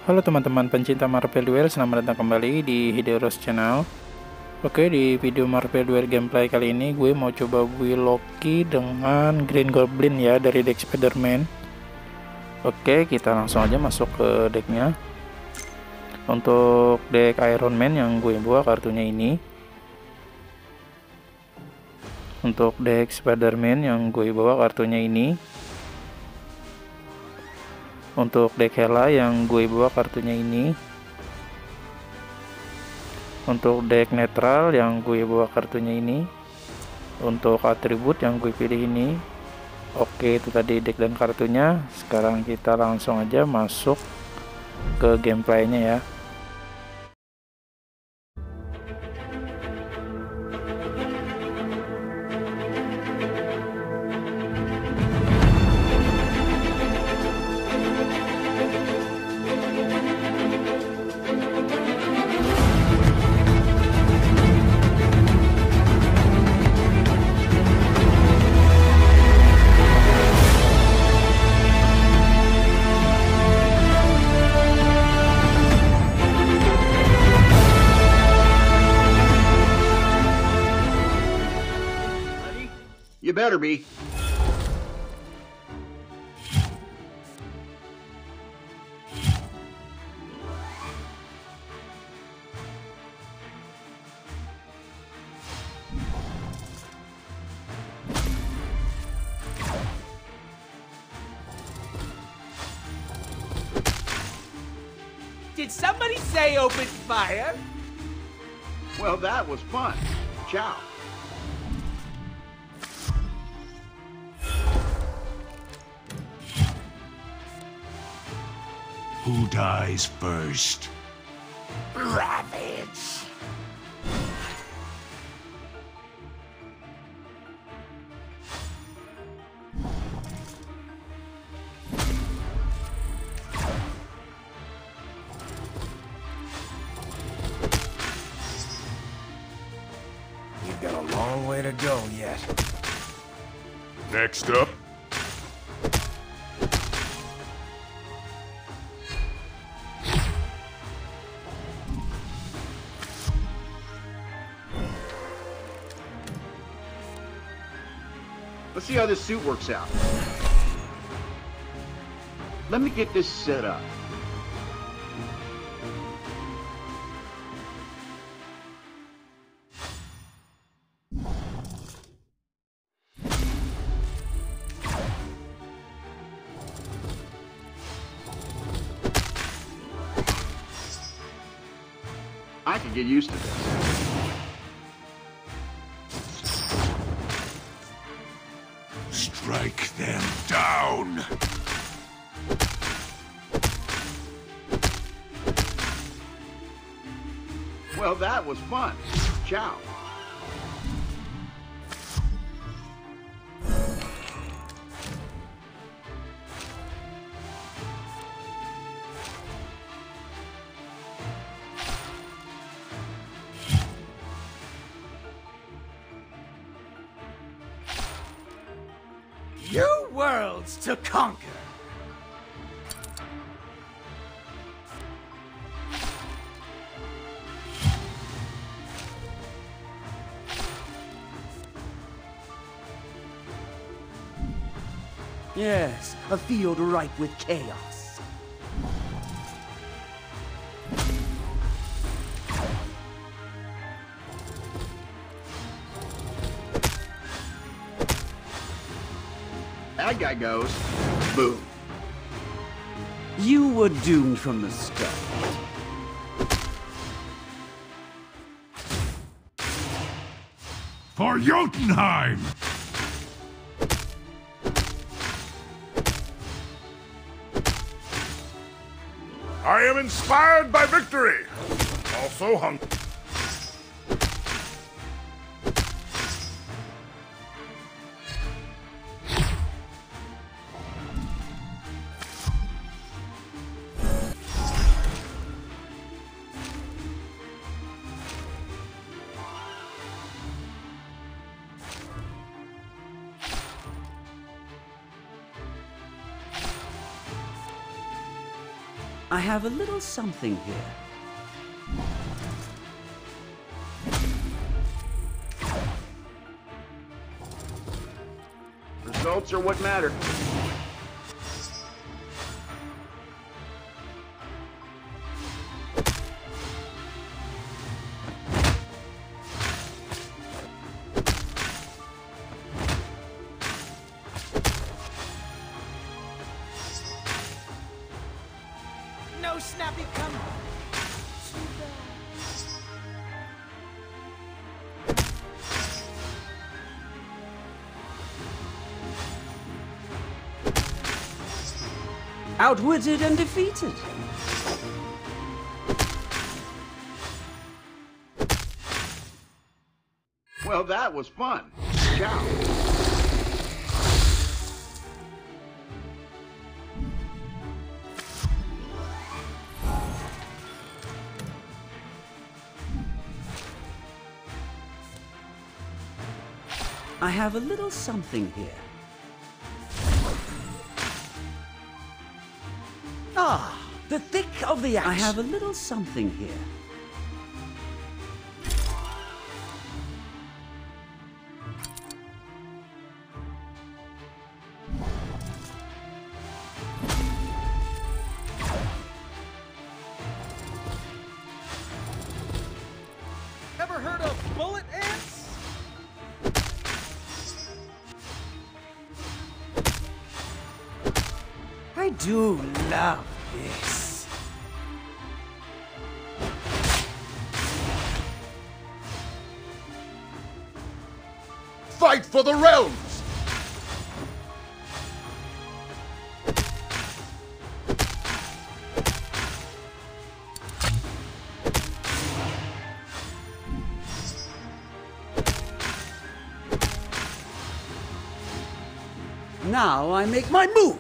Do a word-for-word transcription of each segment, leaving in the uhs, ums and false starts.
Halo teman-teman pencinta Marvel Duel, selamat datang kembali di Hideros Channel. Oke, di video Marvel Duel gameplay kali ini gue mau coba build Loki dengan Green Goblin ya dari deck Spider-Man. Oke, kita langsung aja masuk ke decknya. Untuk deck Iron Man yang gue bawa kartunya ini. Untuk deck Spider-Man yang gue bawa kartunya ini. Untuk deck Hela yang gue bawa kartunya ini. Untuk deck netral yang gue bawa kartunya ini. Untuk atribut yang gue pilih ini. Oke, itu tadi deck dan kartunya. Sekarang kita langsung aja masuk ke gameplaynya ya. You better be. Did somebody say open fire? Well, that was fun. Ciao. Who dies first? Ravage. You've got a long way to go yet. Next up. Let's see how this suit works out. Let me get this set up. I could get used to this. Strike them down. Well, that was fun. Ciao. New worlds to conquer. Yes, a field ripe with chaos. That guy goes. Boom. You were doomed from the start. For Jotunheim! I am inspired by victory. Also hungry. I have a little something here. Results are what matter. No snappy come. Outwitted and defeated. Well, that was fun. Ciao. I have a little something here. Ah, the thick of the axe. I have a little something here. Ever heard of bullet ants? I do love this. Fight for the realms! Now I make my move.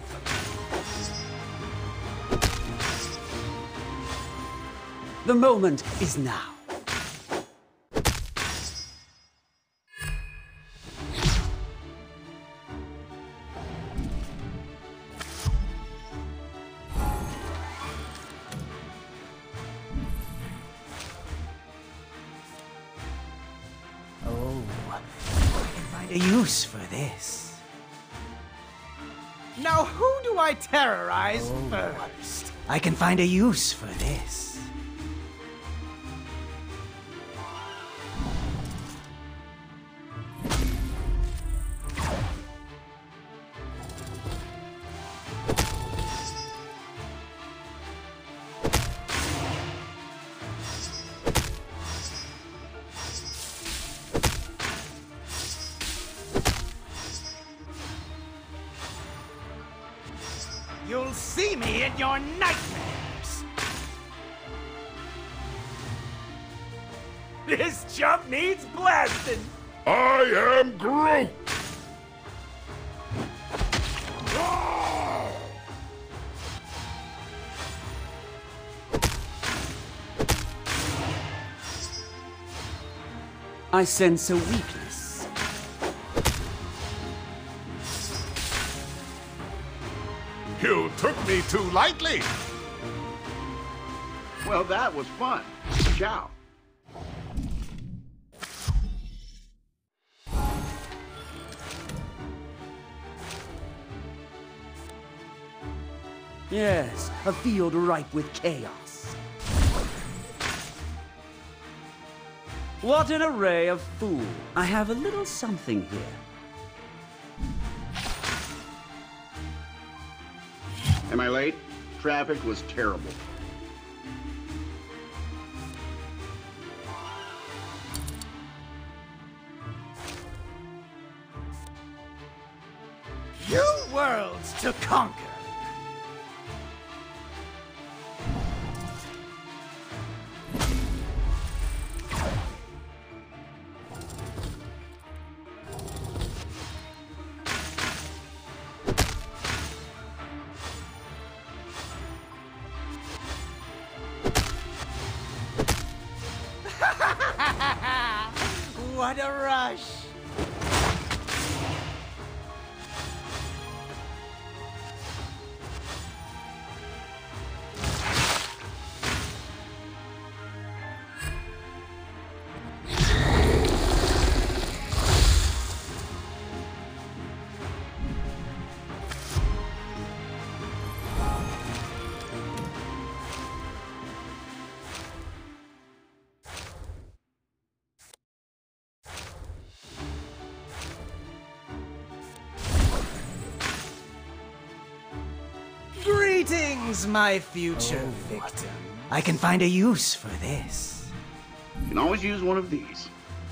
The moment is now. Oh, I can find a use for this. Now who do I terrorize first? I can find a use for this. You'll see me in your nightmares. This jump needs blasting. I am Groot! Ah! I sense a weakness. You took me too lightly! Well, that was fun. Ciao. Yes, a field ripe with chaos. What an array of fools. I have a little something here. Am I late? Traffic was terrible. New worlds to conquer. What a rush! Who's my future victim? I can find a use for this. You can always use one of these.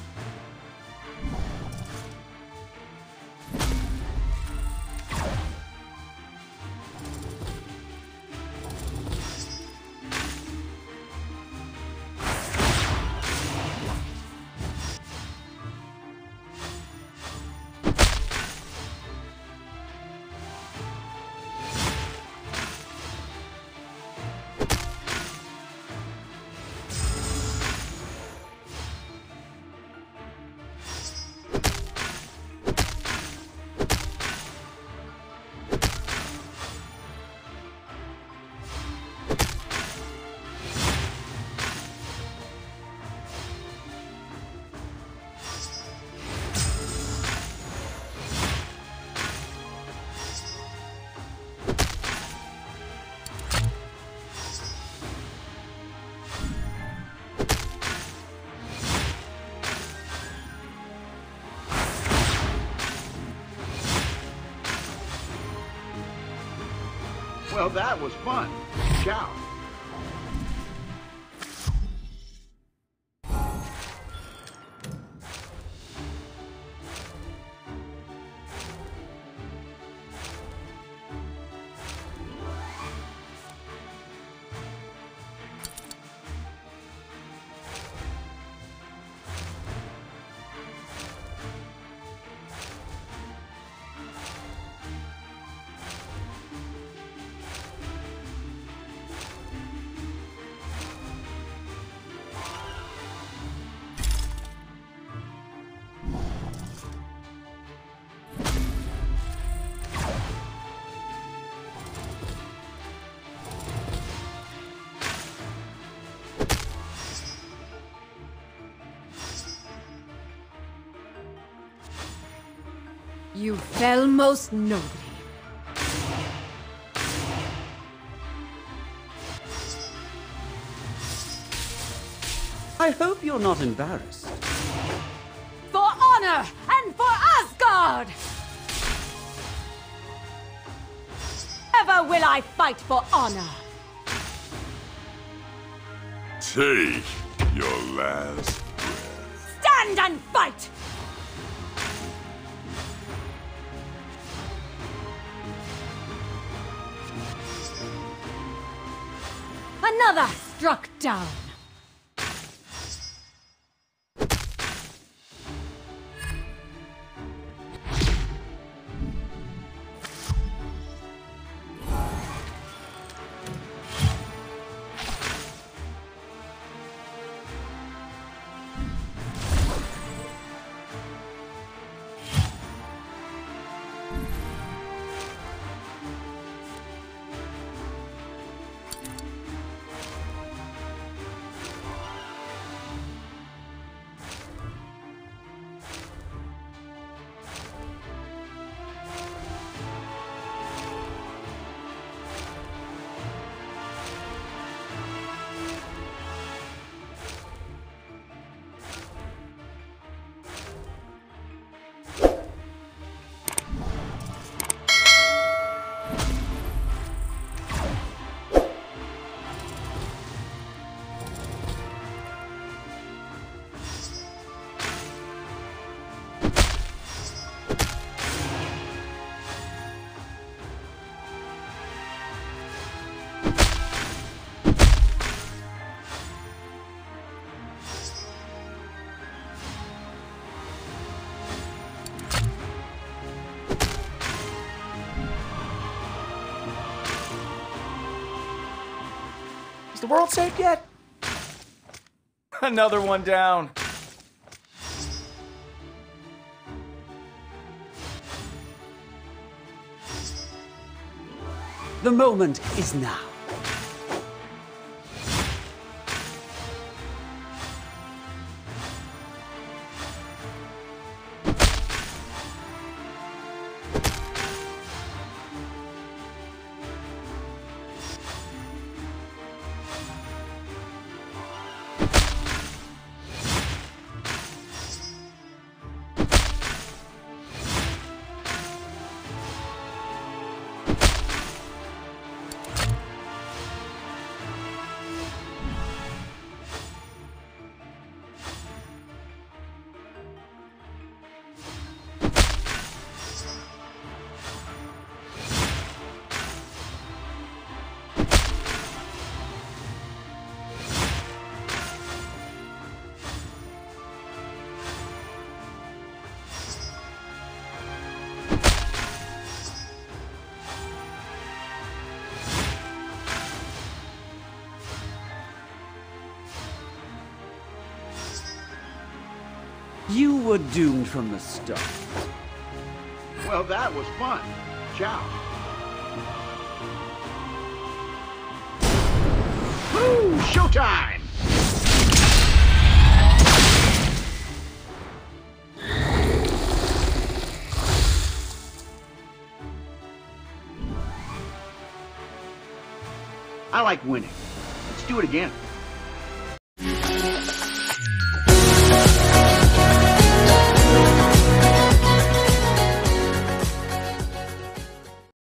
Well, that was fun. Ciao. You fell most nobly. I hope you're not embarrassed. For honor and for Asgard! Never will I fight for honor. Take your last breath. Stand and fight! Another struck down. Is the world saved yet? Another one down. The moment is now. You were doomed from the start. Well, that was fun. Ciao. Woo! Showtime! I like winning. Let's do it again.